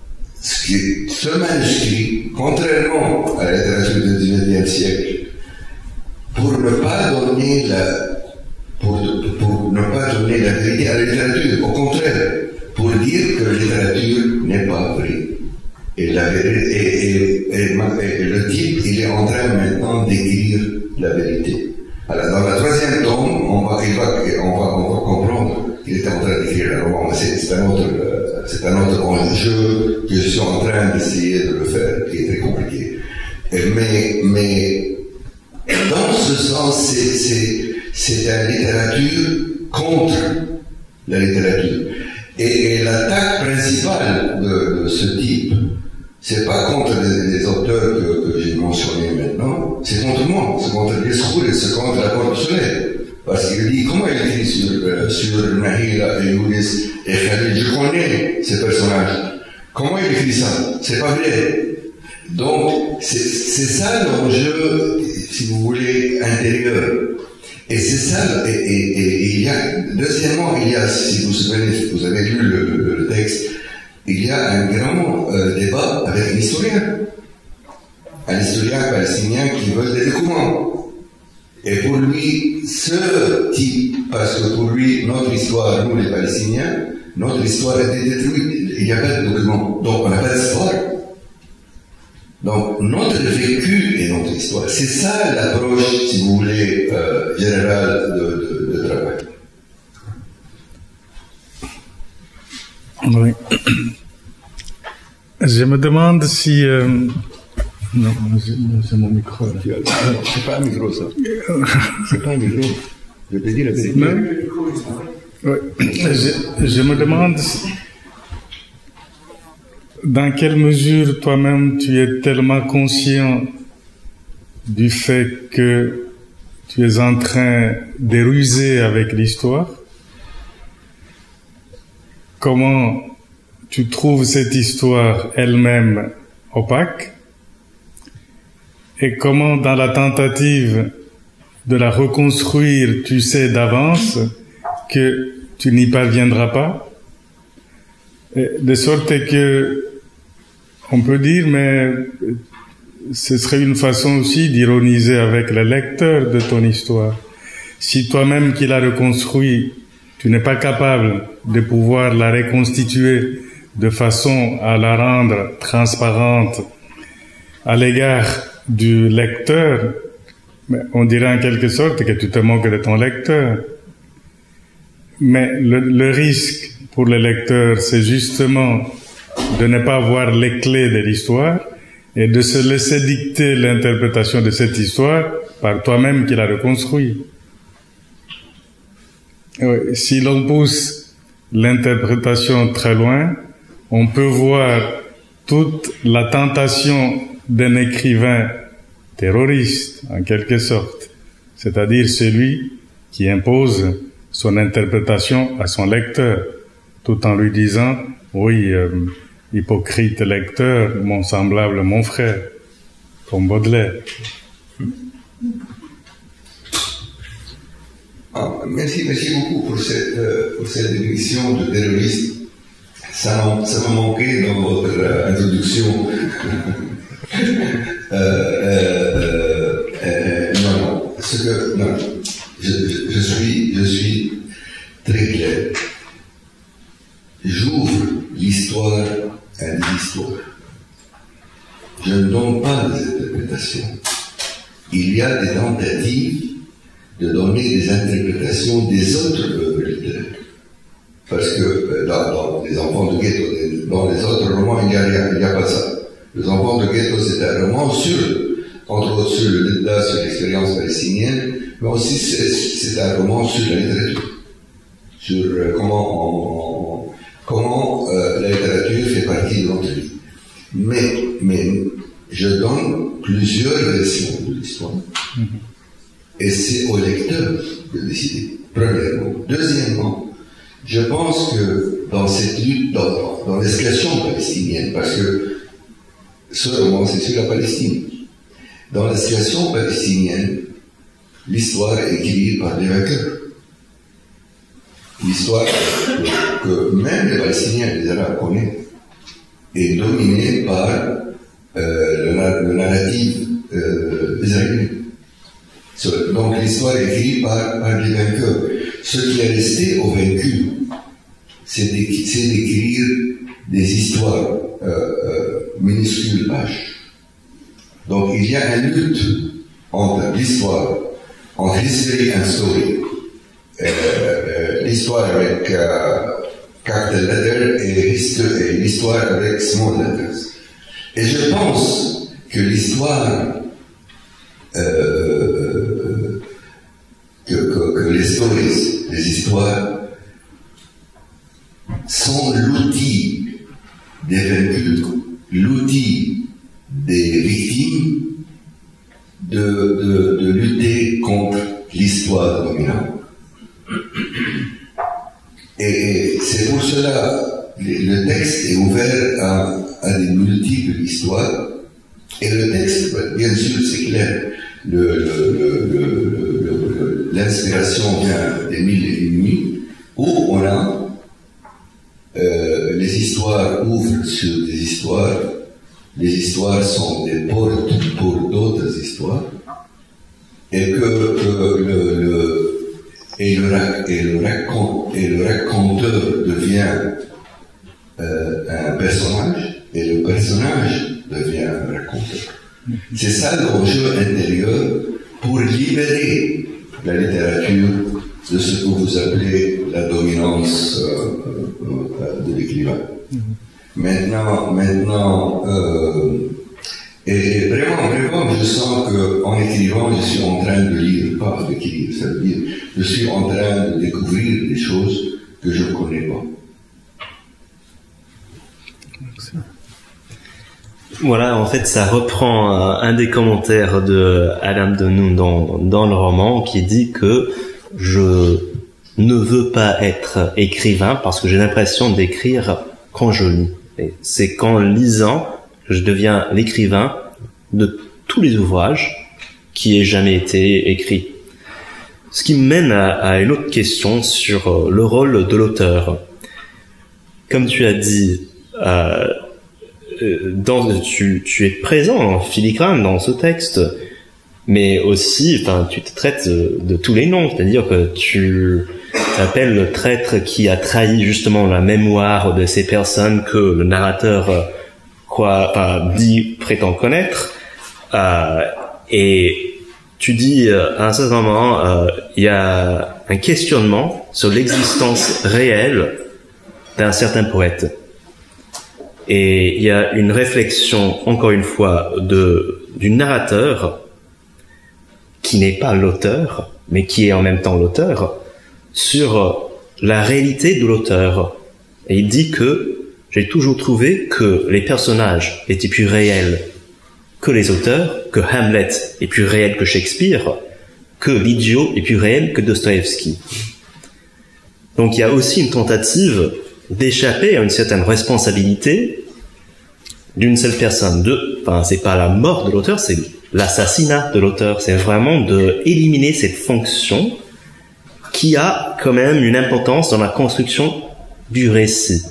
ce manuscrit, contrairement à la littérature du dix-neuvième siècle, pour ne pas donner la, pour, pour ne pas donner la vérité à la littérature, au contraire, pour dire que la littérature n'est pas vraie. Et, la, et, et, et, et le type, il est en train maintenant d'écrire la vérité. Alors, dans la troisième tome, on va, il va, on va, on va comprendre qu'il était en train d'écrire un roman. C'est un autre, c'est un autre enjeu que je suis en train d'essayer de le faire, qui est très compliqué. Mais, mais dans ce sens, c'est une littérature contre la littérature. Et, et l'attaque principale de, de ce type, c'est pas contre les, les auteurs que, que j'ai mentionnés maintenant, c'est contre moi, c'est contre Yeschoul et c'est contre la Porte du Soleil. Parce qu'il dit, comment il écrit sur, euh, sur Nahila et Younis et Khalid, je connais ces personnages. Comment il écrit ça? C'est pas vrai. Donc, c'est ça l'enjeu, si vous voulez, intérieur. Et c'est ça, et, et, et, et il y a, deuxièmement, il y a, si vous vous souvenez, vous avez lu le, le, le texte, il y a un grand euh, débat avec un historien. Un historien palestinien qui veut des documents. Et pour lui, ce type, parce que pour lui, notre histoire, nous les Palestiniens, notre histoire a été détruite. Il n'y a pas de documents. Donc on n'a pas d'histoire. Donc notre vécu est notre histoire. C'est ça l'approche, si vous voulez, euh, générale de, de, de travail. Oui. Je me demande si... Euh... Non, c'est mon micro. C'est pas un micro, ça. C'est pas un micro. Je te dis la vérité. Oui. Je, je me demande si, dans quelle mesure toi-même tu es tellement conscient du fait que tu es en train de ruser avec l'histoire. Comment tu trouves cette histoire elle-même opaque? Et comment, dans la tentative de la reconstruire, tu sais d'avance que tu n'y parviendras pas? De sorte que, on peut dire, mais ce serait une façon aussi d'ironiser avec le lecteur de ton histoire. Si toi-même qui l'as reconstruit, tu n'es pas capable de pouvoir la reconstituer de façon à la rendre transparente à l'égard du lecteur, on dirait en quelque sorte que tu te moques de ton lecteur. Mais le, le risque pour le lecteur, c'est justement de ne pas voir les clés de l'histoire et de se laisser dicter l'interprétation de cette histoire par toi-même qui l'as reconstruit. Oui, si l'on pousse l'interprétation très loin, on peut voir toute la tentation d'un écrivain terroriste, en quelque sorte, c'est-à-dire celui qui impose son interprétation à son lecteur, tout en lui disant « Oui, euh, hypocrite lecteur, mon semblable, mon frère », comme Baudelaire. Ah, merci, merci beaucoup pour cette, euh, pour cette définition de terroriste. Ça, ça m'a manqué dans votre euh, introduction. euh, euh, euh, non, non, ce que, non, je, je, je suis, je suis très clair. J'ouvre l'histoire à des histoires. Je ne donne pas des interprétations. Il y a des tentatives de donner des interprétations des autres œuvres littéraires. Parce que dans, dans les enfants de ghetto, dans les autres romans, il n'y a rien, il n'y a pas ça. Les enfants de ghetto, c'est un roman sur, entre autres sur le débat, sur l'expérience palestinienne, mais aussi c'est, c'est un roman sur la littérature, sur euh, comment, on, comment euh, la littérature fait partie de notre vie. Mais, mais je donne plusieurs versions de l'histoire. Mm-hmm. Et c'est au lecteur de décider, premièrement. Deuxièmement, je pense que dans cette lutte, dans, dans l'escalation palestinienne, parce que ce roman, c'est sur la Palestine, dans l'escalation palestinienne, l'histoire est écrite par des vainqueurs. L'histoire que, que même les Palestiniens, les Arabes connaissent, est dominée par euh, le, le narratif euh, israélien. Donc l'histoire est écrite par, par les vainqueurs. Ce qui est resté aux vaincus, c'est d'écrire des histoires euh, euh, minuscules H. Donc il y a une lutte entre l'histoire, entre history and story, euh, euh, l'histoire avec euh, capital letter et, et l'histoire avec small letters. Et je pense que l'histoire Euh, que, que, que les stories, les histoires sont l'outil des vaincus, l'outil des victimes de, de, de lutter contre l'histoire dominante. Et c'est pour cela que le texte est ouvert à, à des multiples histoires. Et le texte, bien sûr, c'est clair. Le, le, le, le, l'inspiration vient des Mille et une nuits, où on a euh, les histoires ouvrent sur des histoires, les histoires sont des portes pour d'autres histoires, et que, que le, le, et le, et le, racont, et le raconteur devient euh, un personnage, et le personnage devient un raconteur. C'est ça l'enjeu intérieur pour libérer la littérature de ce que vous appelez la dominance euh, euh, de l'écrivain. Mm-hmm. Maintenant, maintenant, euh, et vraiment, vraiment, je sens qu'en écrivant, je suis en train de lire, pas d'écrire, ça veut dire, je suis en train de découvrir des choses que je ne connais pas. Voilà, en fait, ça reprend un des commentaires de Alain Denou dans, dans le roman qui dit que je ne veux pas être écrivain parce que j'ai l'impression d'écrire quand je lis. Et c'est qu'en lisant que je deviens l'écrivain de tous les ouvrages qui aient jamais été écrits. Ce qui me mène à, à une autre question sur le rôle de l'auteur. comme tu as dit, euh, dans, tu, tu es présent en filigrane dans ce texte, mais aussi, enfin, tu te traites de, de tous les noms, c'est-à-dire que tu t'appelles le traître qui a trahi justement la mémoire de ces personnes que le narrateur quoi, enfin, dit prétend connaître, euh, et tu dis euh, à un certain moment, euh, il y a un questionnement sur l'existence réelle d'un certain poète. Et il y a une réflexion, encore une fois, de, du narrateur, qui n'est pas l'auteur, mais qui est en même temps l'auteur, sur la réalité de l'auteur. Et il dit que j'ai toujours trouvé que les personnages étaient plus réels que les auteurs, que Hamlet est plus réel que Shakespeare, que l'idiot est plus réel que Dostoïevski. Donc il y a aussi une tentative d'échapper à une certaine responsabilité d'une seule personne. De, enfin, c'est pas la mort de l'auteur, c'est l'assassinat de l'auteur. C'est vraiment de éliminer cette fonction qui a quand même une importance dans la construction du récit.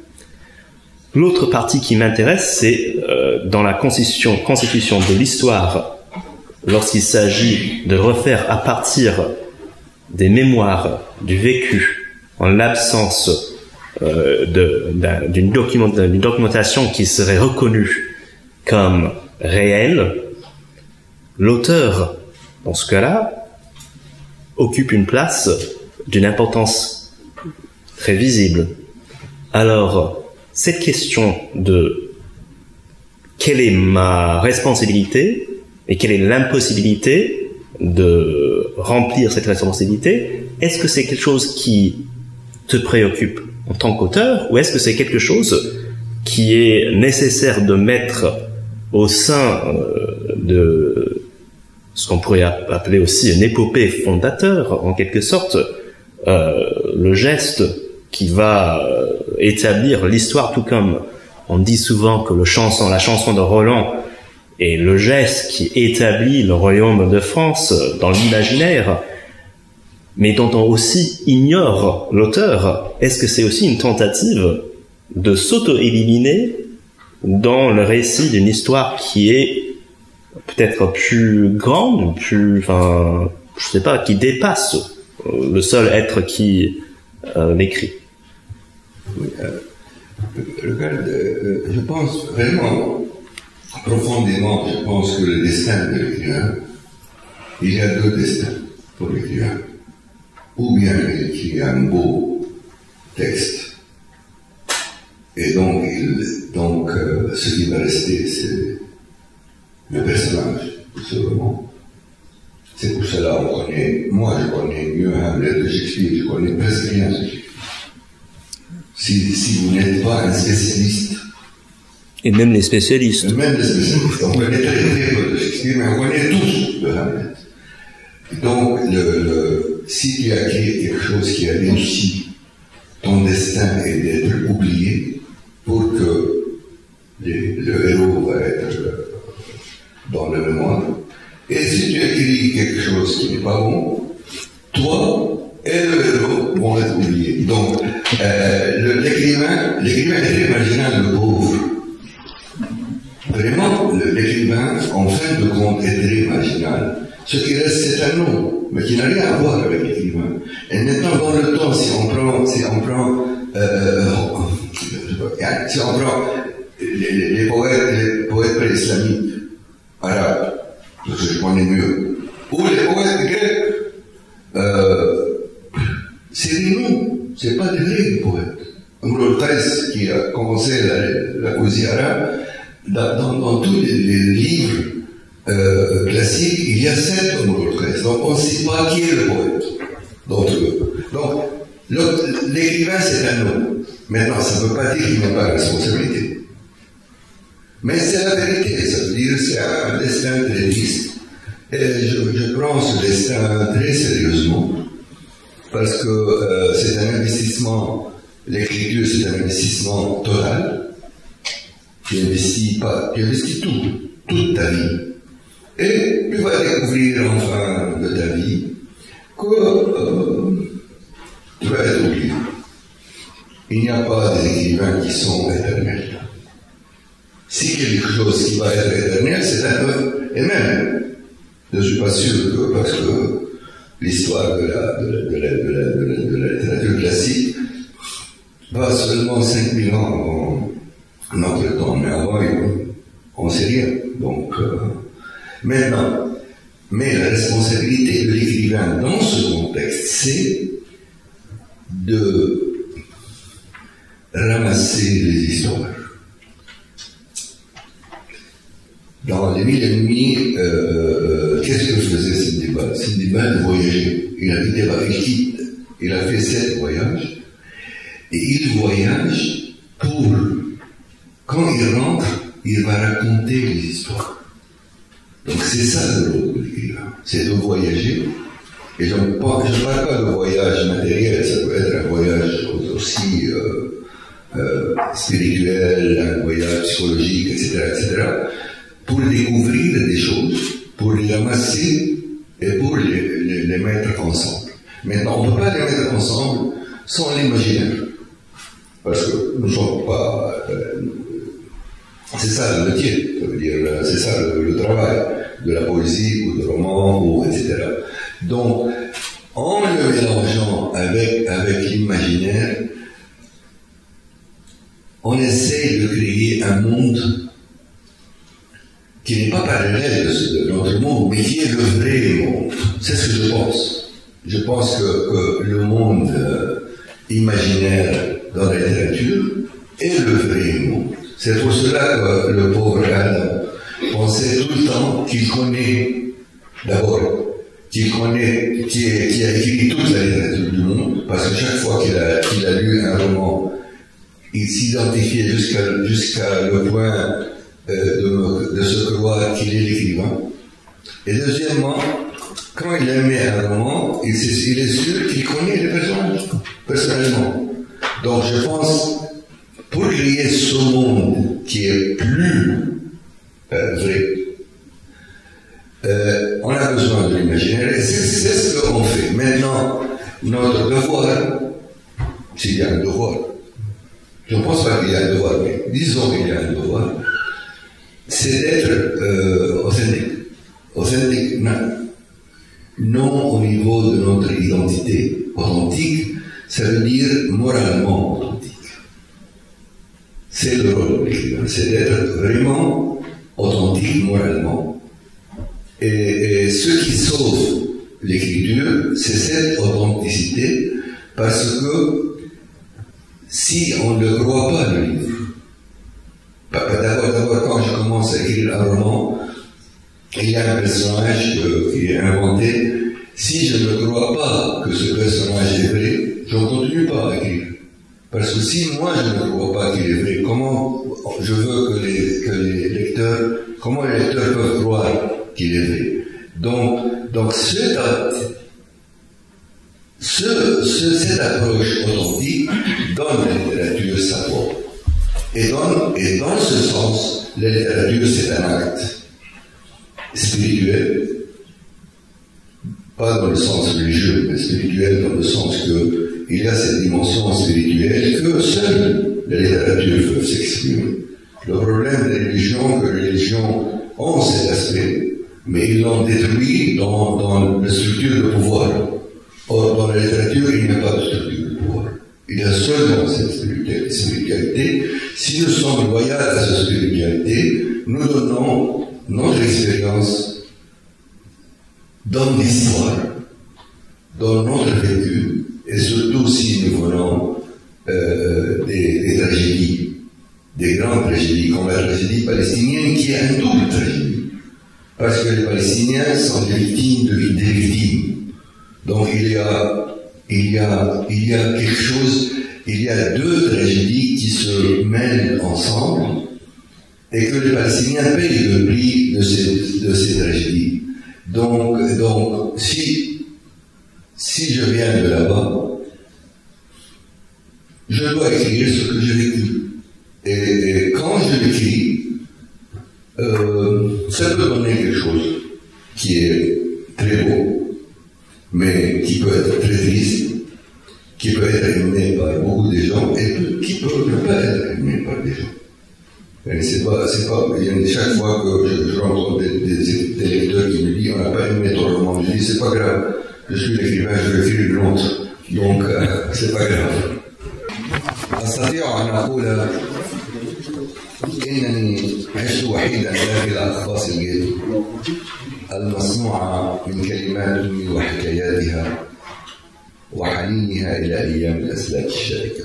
L'autre partie qui m'intéresse, c'est euh, dans la constitution, constitution de l'histoire, lorsqu'il s'agit de refaire à partir des mémoires, du vécu, en l'absence euh, d'une document, documentation qui serait reconnue comme réelle, l'auteur, dans ce cas-là, occupe une place d'une importance très visible. Alors, cette question de quelle est ma responsabilité et quelle est l'impossibilité de remplir cette responsabilité, est-ce que c'est quelque chose qui te préoccupe en tant qu'auteur ou est-ce que c'est quelque chose qui est nécessaire de mettre au sein de ce qu'on pourrait appeler aussi une épopée fondateur, en quelque sorte, euh, le geste qui va euh, établir l'histoire, tout comme on dit souvent que le chanson, la chanson de Roland est le geste qui établit le royaume de France dans l'imaginaire, mais dont on aussi ignore l'auteur. Est-ce que c'est aussi une tentative de s'auto-éliminer dans le récit d'une histoire qui est peut-être plus grande, plus, enfin, je sais pas, qui dépasse le seul être qui euh, l'écrit? Oui, euh, regarde, euh, je pense vraiment, profondément, je pense que le destin de l'écrivain, il y a deux destins pour l'écrivain. Ou bien il écrit un beau texte, et donc, il, donc euh, ce qui va rester, c'est le personnage de ce roman. C'est pour cela qu'on connaît, moi je connais mieux Hamlet de Shakespeare, je connais presque rien de Shakespeare. Si, si vous n'êtes pas un spécialiste. Et même les spécialistes. Et même les spécialistes. On connaît très très peu de Shakespeare, mais on connaît tous de Hamlet. Donc, le, le, si tu as créé quelque chose qui a réussi, ton destin est d'être oublié pour que les, le héros va être dans le mémoire. Et si tu écris quelque chose qui n'est pas bon, toi et le héros vont être oubliés. Donc, euh, l'écrivain, l'écrivain est très marginal, le pauvre. Vraiment, l'écrivain, en fin de compte, est très marginal. Ce qui reste, c'est un nom, mais qui n'a rien à voir avec l'écrivain. Et maintenant, dans le temps, si on prend, si on prend, euh, si on prend les, les, les poètes, les poètes pré-islamiques, arabes, parce que je connais mieux, ou les poètes grecs, euh, c'est des noms, c'est pas des vrais poètes. Imrul Qais, qui a commencé la, la poésie arabe, dans, dans, dans tous les, les livres euh, classiques, il y a sept Imrul Qais. Donc on ne sait pas qui est le poète d'entre eux. Donc l'écrivain, c'est un nom. Maintenant, ça ne veut pas dire qu'il n'a pas de responsabilité. Mais c'est la vérité, ça veut dire que c'est un destin très triste. Et je, je prends ce destin très sérieusement, parce que euh, c'est un investissement, l'écriture c'est un investissement total. Tu investis pas, tu investis tout, toute ta vie. Et tu vas découvrir enfin de ta vie que euh, tu vas être oublié. il n'y a pas des écrivains qui sont éternels. Si quelque chose qui va être éternel, c'est un peu, et même, je ne suis pas sûr que, parce que l'histoire de la, de, la, de, la, de, la, de, la, de la littérature classique va seulement cinq mille ans avant notre temps, mais avant, on ne sait rien. Donc, euh, maintenant, mais la responsabilité de l'écrivain dans ce contexte, c'est de ramasser les histoires. Dans Les Mille et une nuits, euh, qu'est-ce que faisait Sindbad? Sindbad voyageait. Il a quitté, il quitte. Il a fait sept voyages. Et il voyage pour, quand il rentre, il va raconter les histoires. Donc c'est ça le rôle de l'écrivain. C'est de voyager. Et je ne parle pas de voyage matériel, ça peut être un voyage aussi euh, euh, spirituel, un voyage psychologique, et cetera, et cetera, pour découvrir des choses, pour les ramasser et pour les, les, les mettre ensemble. Maintenant, on ne peut pas les mettre ensemble sans l'imaginaire. Parce que nous ne sommes pas... Euh, c'est ça le métier, ça veut dire, c'est ça le, le travail de la poésie ou du roman, ou et cetera. Donc, en le mélangeant avec, avec l'imaginaire, on essaie de créer un monde qui n'est pas parallèle de, de notre monde, mais qui est le vrai monde. C'est ce que je pense. Je pense que, que le monde euh, imaginaire dans la littérature est le vrai monde. C'est pour cela que le pauvre Adam pensait tout le temps qu'il connaît, d'abord, qu'il connaît, qui, est, qui a écrit toute la littérature du monde, parce que chaque fois qu'il a, qu'il a lu un roman, il s'identifiait jusqu'à jusqu'à le point euh, de, me, de se croire qu'il est l'écrivain. Et deuxièmement, quand il aimait un roman, il, il est sûr qu'il connaît les personnages, personnellement. Donc je pense, pour créer ce monde qui est plus euh, vrai, euh, on a besoin de l'imaginaire, et c'est ce qu'on fait. Maintenant, notre devoir, s'il y a un devoir, je ne pense pas qu'il y a un devoir, mais disons qu'il y a un devoir, c'est d'être euh, authentique. Authentique, non. Non au niveau de notre identité. Authentique, ça veut dire moralement authentique. C'est le rôle de l'écrivain, c'est d'être vraiment authentique moralement. Et, et ce qui sauve l'écriture, c'est cette authenticité, parce que si on ne croit pas le livre, d'abord, d'abord quand je commence à écrire un roman, il y a un personnage euh, qui est inventé. Si je ne crois pas que ce personnage est vrai, je ne continue pas à écrire. Parce que si moi je ne crois pas qu'il est vrai, comment je veux que les, que les lecteurs, comment les lecteurs peuvent croire qu'il est vrai? Donc, donc cet acte, ce, ce, cette approche authentique donne la littérature sa forme. Et, donne, et dans ce sens, la littérature c'est un acte spirituel, pas dans le sens religieux, mais spirituel dans le sens que il y a cette dimension spirituelle que seule la littérature peut s'exprimer. Le problème des religions, que les religions ont cet aspect, mais ils l'ont détruit dans, dans la structure de pouvoir. Or, dans la littérature, il n'y a pas de structure de pouvoir. Il y a seulement cette spiritualité. Si nous sommes loyaux à cette spiritualité, nous donnons notre expérience dans l'histoire, dans notre vécu, et surtout si nous venons euh, des, des tragédies, des grandes tragédies, comme la tragédie palestinienne, qui est une double tragédie. Parce que les Palestiniens sont des victimes de, des victimes. Donc il y a, il y a, il y a quelque chose, il y a deux tragédies qui se mêlent ensemble, et que les Palestiniens payent le prix de ces, de ces tragédies. Donc, donc si, si je viens de là-bas, je dois écrire ce que j'ai vécu. Et, et quand je l'écris, euh, ça peut donner quelque chose qui est très beau, mais qui peut être très triste, qui peut être aimé par beaucoup beaucoup de gens et qui peuvent ne pas être aimés par des gens. C'est pas, c'est pas, chaque fois que je, je rencontre des, des, des lecteurs qui me disent on n'a pas aimé ton roman, je dis c'est pas grave, je suis l'écrivain, je vais écrire une autre, donc euh, c'est pas grave. أستطيع أن أقول إنني عشت وحيدا داخل أقفاص الجيتو المصنوعة من كلمات أمي وحكاياتها وحنينها إلى أيام الأسلاك الشائكة.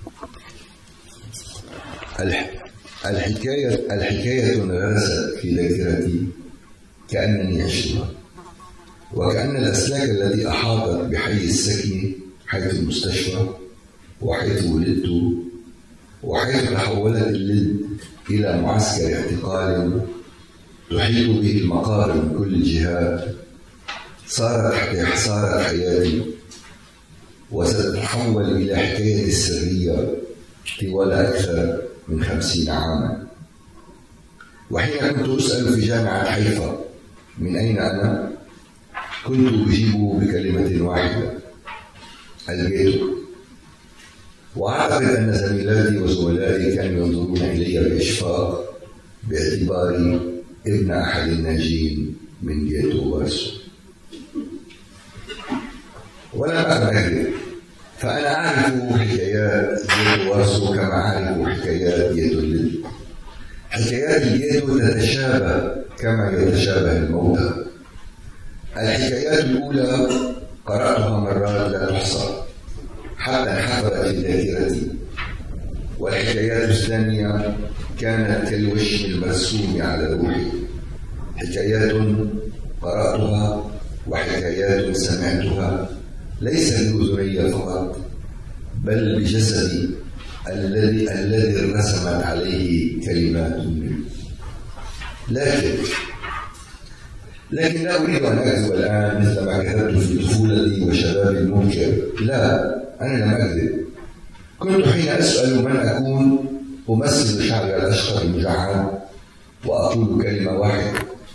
الحكاية الحكاية انغرست في ذاكرتي كأنني عشتها، وكأن الأسلاك التي أحاطت بحي السكن حيث المستشفى وحيث ولدت وحيث تحولت اللد إلى معسكر اعتقال تحيط به المقابر من كل الجهات صارت صارت حياتي، وستتحول إلى حكاية سرية طوال أكثر من خمسين عاما. وحين كنت أسأل في جامعة حيفا من أين أنا، كنت أجيب بكلمة واحدة: الجيتو. وأعتقد أن زميلاتي وزملائي كانوا ينظرون إلي بإشفاق باعتباري ابن أحد الناجين من جيتو وارسو. ولم أكن أكذب، فأنا أعرف حكايات جيتو وارسو كما أعرف حكايات جيتو اللد. حكايات الجيتو تتشابه كما يتشابه الموتى. الحكايات الأولى قرأتها مرات لا تحصى حتى انحفرت في ذاكرتي، والحكايات الثانية كانت كالوشم المرسوم على روحي. حكايات قرأتها وحكايات سمعتها ليس بأذني فقط بل بجسدي الذي الذي رسمت عليه كلمات مني. لكن لكن لا أريد أن أكذب الآن مثل ما كتبت في طفولتي وشبابي المنكر. لا، أنا لم أكذب. كنت حين أسأل من أكون أمثل شعري الأشقر المجعد وأقول كلمة واحدة،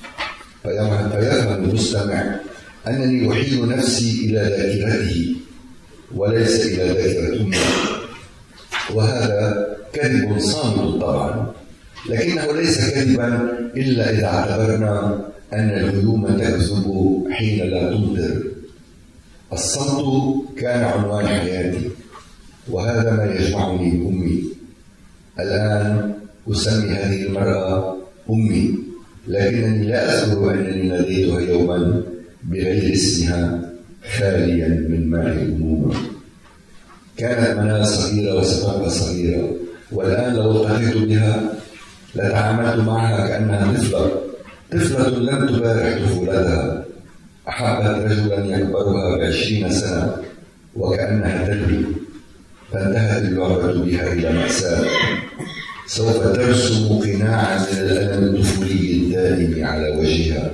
فيفهم المستمع أنني أحيل نفسي إلى ذاكرته وليس إلى ذاكرة أمي. وهذا كذب صامت طبعا، لكنه ليس كذبا إلا إذا اعتبرنا أن الغيوم تكذب حين لا تمطر. الصمت كان عنوان حياتي، وهذا ما يجمعني بأمي. الآن أسمي هذه المرأة أمي، لكنني لا أذكر أنني ناديتها يوما بغير اسمها خاليا من ماء الأمومة. كانت منال صغيرة وستبقى صغيرة، والآن لو التقيت بها لتعاملت معها كأنها طفلة طفلة لم تبارح طفولتها، أحبت رجلا يكبرها بعشرين سنة وكأنها تلبي، فانتهت اللعبة بها إلى مأساة سوف ترسم قناعا من الألم الطفولي الدائم على وجهها.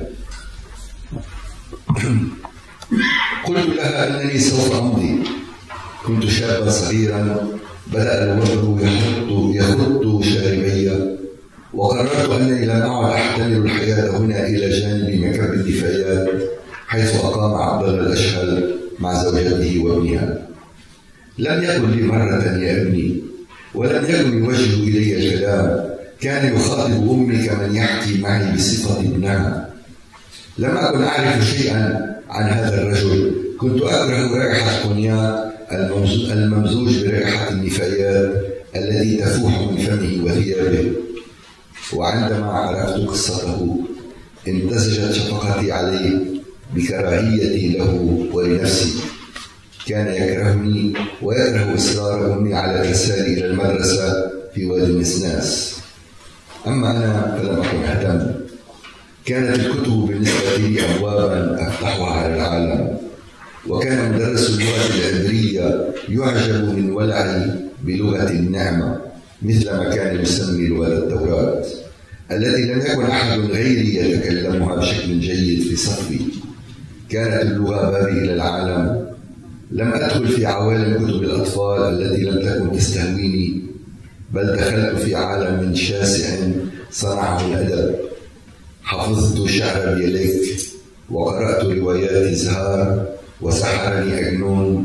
قلت لها أنني سوف أمضي. كنت شابا صغيرا بدأ الوبر يخط يخط شاربي، وقررت أنني لن أعد أحتمل الحياة هنا إلى جانب مكب النفايات حيث أقام عبد الله الأشهل مع زوجته وابنها. لم يقل لي مرة يا ابني، ولم يكن يوجه إلي الكلام، كان يخاطب أمي كمن يحكي معي بصفة ابنها. لم أكن أعرف شيئا عن هذا الرجل، كنت أكره رائحة كونياك الممزوج برائحة النفايات التي تفوح من فمه وثيابه. وعندما عرفت قصته امتزجت شفقتي عليه بكراهيتي له ولنفسي. كان يكرهني ويكره إصرار أمي على إرسالي إلى المدرسة في وادي النسناس، أما أنا فلم أكن أهتم. كانت الكتب بالنسبة لي أبوابا أفتحها على العالم، وكان مدرس اللغة العبرية يعجب من ولعي بلغة النعمة مثل ما كان يسمي لغة التوراة التي لم يكن أحد غيري يتكلمها بشكل جيد في صفي. كانت اللغة بابي إلى العالم. لم أدخل في عوالم كتب الأطفال التي لم تكن تستهويني، بل دخلت في عالم شاسع صنعه الأدب. حفظت شعر بيليك، وقرأت روايات زهار، وسحرني أجنون،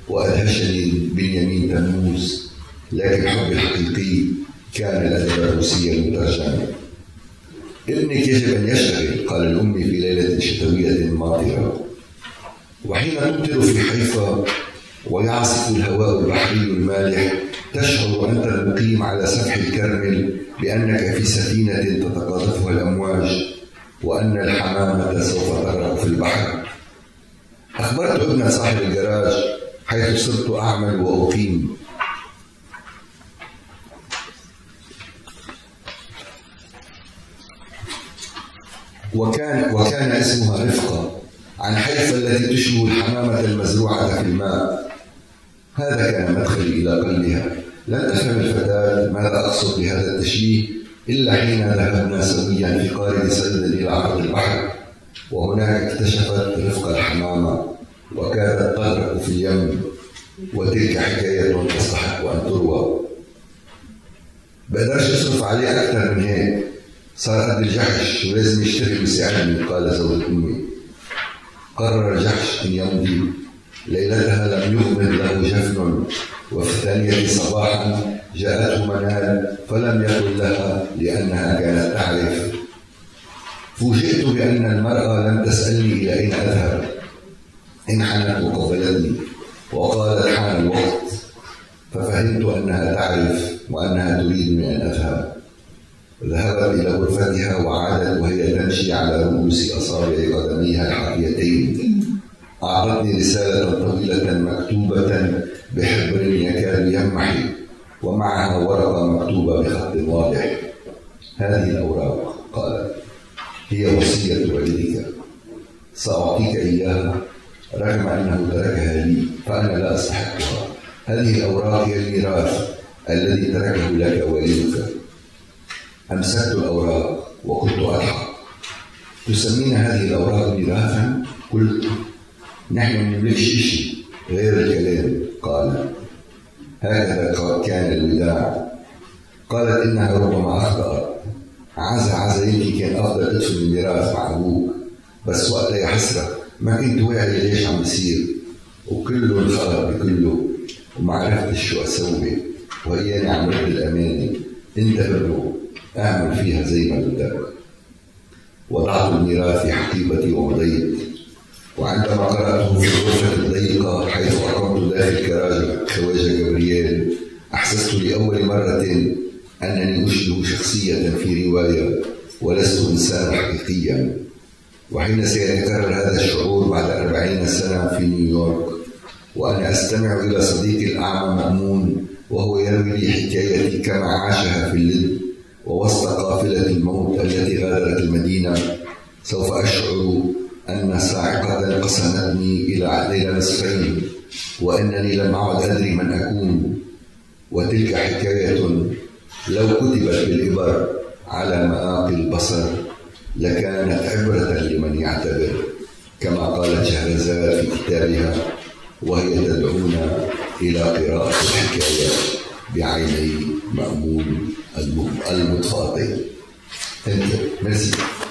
وأدهشني بنيامين تموز، لكن حبي الحقيقي كان الأدب الروسي المترجم. ابنك يجب أن يشتغل، قال لأمي في ليلة شتوية ماطرة. وحين تمطر في حيفا ويعصف الهواء البحري المالح، تشعر أنت المقيم على سفح الكرمل بأنك في سفينة تتقاذفها الأمواج، وأن الحمامة سوف تغرق في البحر. أخبرت ابن صاحب الجراج حيث صرت أعمل وأقيم. وكان وكان اسمها رفقة، عن حيفا التي تشبه الحمامة المزروعة في الماء. هذا كان مدخلي إلى قلبها. لن تفهم الفتاة ماذا أقصد بهذا التشبيه إلا حين ذهبنا سويا في قارب صيد إلى عرض البحر، وهناك اكتشفت رفقة الحمامة وكانت تغرق في اليم، وتلك حكاية تستحق أن تروى. بقدرش أصرف عليه أكثر من هيك، صار قد الجحش ولازم يشتغل ويساعدني، قال زوج أمي. قرر جحش أن يمضي. ليلتها لم يغمض له جفن، وفي الثانية صباحا جاءته منال فلم يقل لها لأنها كانت تعرف. فوجئت بأن المرأة لم تسألني إلى أين أذهب. انحنت وقبلتني وقالت حان الوقت، ففهمت أنها تعرف وأنها تريدني أن أذهب. ذهبت إلى غرفتها وعادت وهي تمشي على رؤوس أصابع قدميها الحافيتين. أعطتني رسالة طويلة مكتوبة بحبر يكاد يمحي، ومعها ورقة مكتوبة بخط واضح. هذه الأوراق، قالت، هي وصية والدك، سأعطيك إياها رغم أنه تركها لي فأنا لا أستحقها. هذه الأوراق هي الميراث الذي تركه لك والدك. أمسكت الأوراق وكنت أضحك. تسمين هذه الأوراق ميراثا؟ قلت، نحن ما نملكش شيء غير الكلام. قال، هكذا كان الوداع. قالت إنها ربما أخطأت. عزا عزا يمكن كان أفضل أدفن الميراث مع أبوك، بس وقتها يا حسرة ما كنت واعي ليش عم بصير، وكله انخرط بكله وما عرفتش شو أسوي، وهياني عم رد الأمانة. أنت ابنه، أعمل فيها زي ما بدك. وضعت الميراث في حقيبتي ومضيت. وعندما قرأته في الغرفة الضيقة حيث أقمت داخل كراج خواجة جبريل، أحسست لأول مرة أنني أشبه شخصية في رواية ولست إنسانا حقيقيا. وحين سيتكرر هذا الشعور بعد أربعين سنة في نيويورك، وأنا أستمع إلى صديقي الأعمى مأمون وهو يروي لي حكايتي كما عاشها في اللد ووسط قافلة الموت التي غادرت المدينة، سوف أشعر أن صاعقة قسمتني إلى نصفين، وأنني لم أعد أدري من أكون. وتلك حكاية لو كتبت بالإبر على مآقي البصر لكانت عبرة لمن يعتبر، كما قالت شهرزاد في كتابها وهي تدعونا إلى قراءة الحكايات بعيني مأمون المطفاتين. Thank you. Merci.